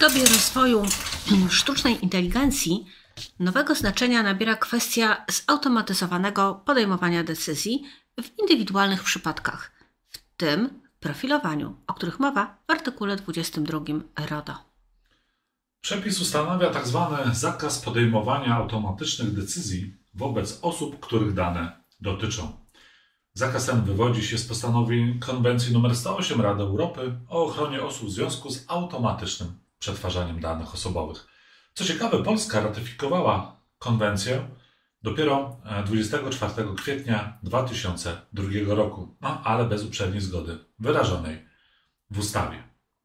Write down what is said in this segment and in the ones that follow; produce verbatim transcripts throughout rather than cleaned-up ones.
dobie rozwoju sztucznej inteligencji nowego znaczenia nabiera kwestia zautomatyzowanego podejmowania decyzji w indywidualnych przypadkach, w tym profilowaniu, o których mowa w artykule dwudziestym drugim RODO. Przepis ustanawia tzw. zakaz podejmowania automatycznych decyzji wobec osób, których dane dotyczą. Zakaz ten wywodzi się z postanowień Konwencji nr sto osiem Rady Europy o ochronie osób w związku z automatycznym przetwarzaniem danych osobowych. Co ciekawe, Polska ratyfikowała konwencję dopiero dwudziestego czwartego kwietnia dwa tysiące drugiego roku, no, ale bez uprzedniej zgody wyrażonej w ustawie.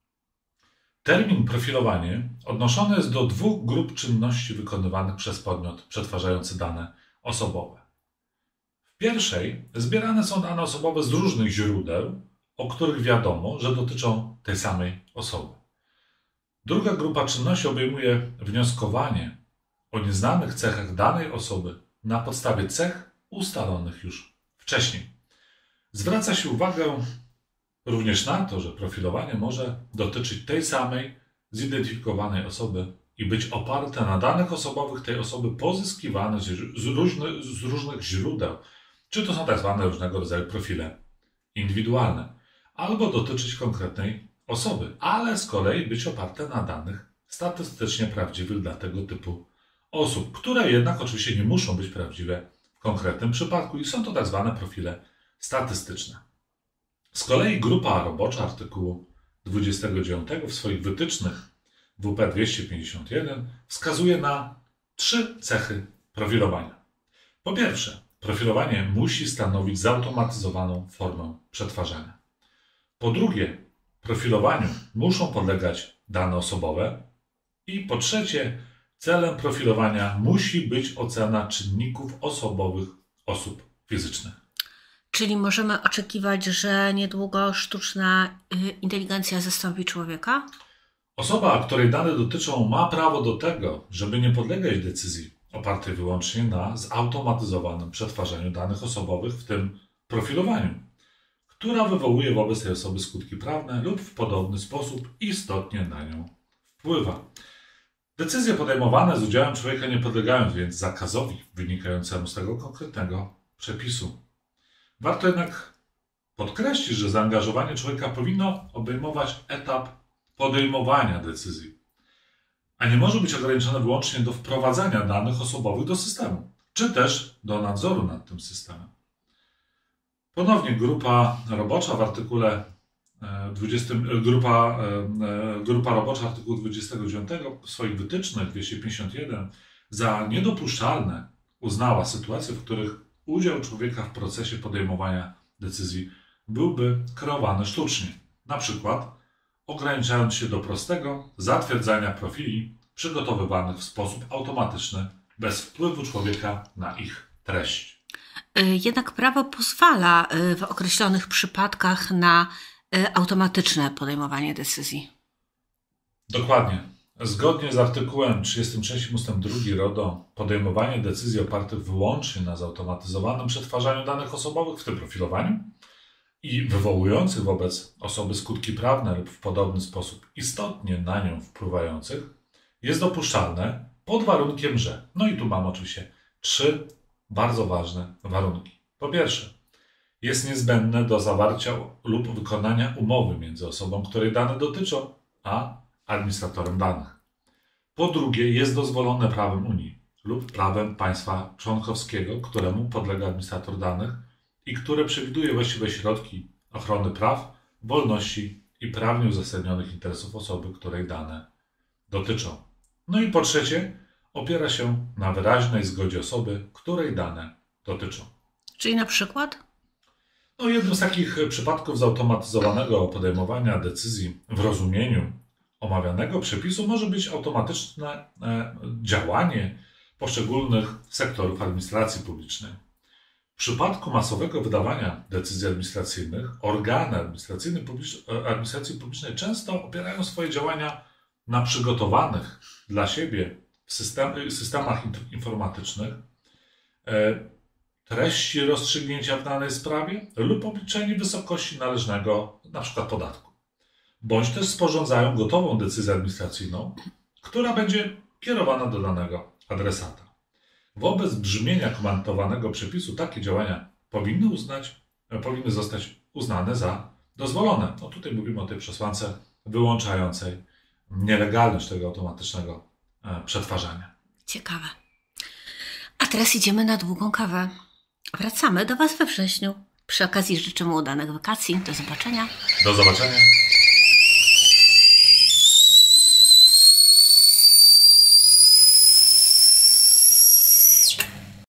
Termin profilowanie odnoszony jest do dwóch grup czynności wykonywanych przez podmiot przetwarzający dane osobowe. W pierwszej zbierane są dane osobowe z różnych źródeł, o których wiadomo, że dotyczą tej samej osoby. Druga grupa czynności obejmuje wnioskowanie o nieznanych cechach danej osoby na podstawie cech ustalonych już wcześniej. Zwraca się uwagę również na to, że profilowanie może dotyczyć tej samej zidentyfikowanej osoby i być oparte na danych osobowych tej osoby pozyskiwanych z różnych, z różnych źródeł, czy to są tak zwane różnego rodzaju profile indywidualne, albo dotyczyć konkretnej osoby, ale z kolei być oparte na danych statystycznie prawdziwych dla tego typu osób, które jednak oczywiście nie muszą być prawdziwe w konkretnym przypadku i są to tak zwane profile statystyczne. Z kolei grupa robocza artykułu dwudziestego dziewiątego w swoich wytycznych W P dwieście pięćdziesiąt jeden wskazuje na trzy cechy profilowania. Po pierwsze, profilowanie musi stanowić zautomatyzowaną formę przetwarzania. Po drugie, profilowaniu muszą podlegać dane osobowe. I po trzecie, celem profilowania musi być ocena czynników osobowych osób fizycznych. Czyli możemy oczekiwać, że niedługo sztuczna inteligencja zastąpi człowieka? Osoba, której dane dotyczą, ma prawo do tego, żeby nie podlegać decyzji opartej wyłącznie na zautomatyzowanym przetwarzaniu danych osobowych, w tym profilowaniu, która wywołuje wobec tej osoby skutki prawne lub w podobny sposób istotnie na nią wpływa. Decyzje podejmowane z udziałem człowieka nie podlegają więc zakazowi wynikającemu z tego konkretnego przepisu. Warto jednak podkreślić, że zaangażowanie człowieka powinno obejmować etap podejmowania decyzji, a nie może być ograniczone wyłącznie do wprowadzania danych osobowych do systemu, czy też do nadzoru nad tym systemem. Ponownie grupa robocza w artykule dwudziestym, grupa, grupa robocza artykułu dwudziestego dziewiątego w swoich wytycznych dwieście pięćdziesiąt jeden za niedopuszczalne uznała sytuacje, w których udział człowieka w procesie podejmowania decyzji byłby kreowany sztucznie, na przykład ograniczając się do prostego zatwierdzania profili przygotowywanych w sposób automatyczny, bez wpływu człowieka na ich treść. Jednak prawo pozwala w określonych przypadkach na automatyczne podejmowanie decyzji. Dokładnie. Zgodnie z artykułem trzydziestym trzecim ustęp drugi RODO podejmowanie decyzji opartych wyłącznie na zautomatyzowanym przetwarzaniu danych osobowych, w tym profilowaniu, i wywołujących wobec osoby skutki prawne lub w podobny sposób istotnie na nią wpływających, jest dopuszczalne pod warunkiem, że... No i tu mam oczywiście trzy bardzo ważne warunki. Po pierwsze, jest niezbędne do zawarcia lub wykonania umowy między osobą, której dane dotyczą, a administratorem danych. Po drugie, jest dozwolone prawem Unii lub prawem państwa członkowskiego, któremu podlega administrator danych i które przewiduje właściwe środki ochrony praw, wolności i prawnie uzasadnionych interesów osoby, której dane dotyczą. No i po trzecie, opiera się na wyraźnej zgodzie osoby, której dane dotyczą. Czyli na przykład? No, jednym z takich przypadków zautomatyzowanego podejmowania decyzji w rozumieniu omawianego przepisu może być automatyczne działanie poszczególnych sektorów administracji publicznej. W przypadku masowego wydawania decyzji administracyjnych, organy administracyjne publiczne, administracji publicznej często opierają swoje działania na przygotowanych dla siebie w system, systemach informatycznych treści rozstrzygnięcia w danej sprawie lub obliczeniu wysokości należnego np. podatku. bądź też sporządzają gotową decyzję administracyjną, która będzie kierowana do danego adresata. Wobec brzmienia komentowanego przepisu takie działania powinny, uznać, powinny zostać uznane za dozwolone. No tutaj mówimy o tej przesłance wyłączającej nielegalność tego automatycznego przetwarzania. Ciekawe. A teraz idziemy na długą kawę. Wracamy do Was we wrześniu. Przy okazji życzymy udanych wakacji. Do zobaczenia. Do zobaczenia.